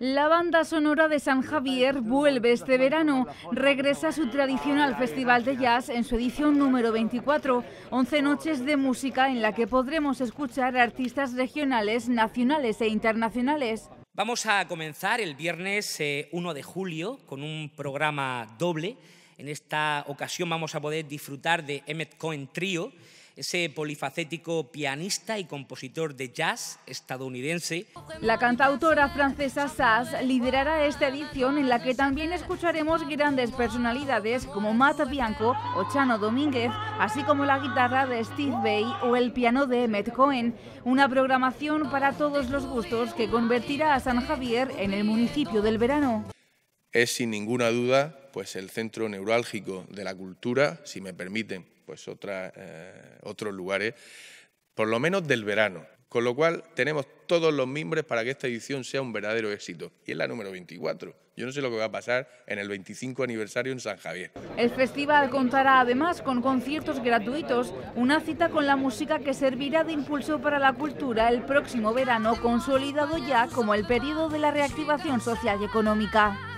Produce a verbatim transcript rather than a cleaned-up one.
La banda sonora de San Javier vuelve este verano. Regresa a su tradicional festival de jazz en su edición número veinticuatro. once noches de música en la que podremos escuchar artistas regionales, nacionales e internacionales. Vamos a comenzar el viernes eh, uno de julio con un programa doble. En esta ocasión vamos a poder disfrutar de Emmett Cohen Trio, ese polifacético pianista y compositor de jazz estadounidense. La cantautora francesa Sass liderará esta edición en la que también escucharemos grandes personalidades como Matt Bianco o Chano Domínguez, así como la guitarra de Steve Vai o el piano de Emmett Cohen. Una programación para todos los gustos que convertirá a San Javier en el municipio del verano. Es sin ninguna duda pues el centro neurálgico de la cultura, si me permiten, pues otra, eh, otros lugares, por lo menos del verano. Con lo cual tenemos todos los mimbres para que esta edición sea un verdadero éxito. Y es la número veinticuatro. Yo no sé lo que va a pasar en el veinticinco aniversario en San Javier. El festival contará además con conciertos gratuitos, una cita con la música que servirá de impulso para la cultura el próximo verano, consolidado ya como el periodo de la reactivación social y económica.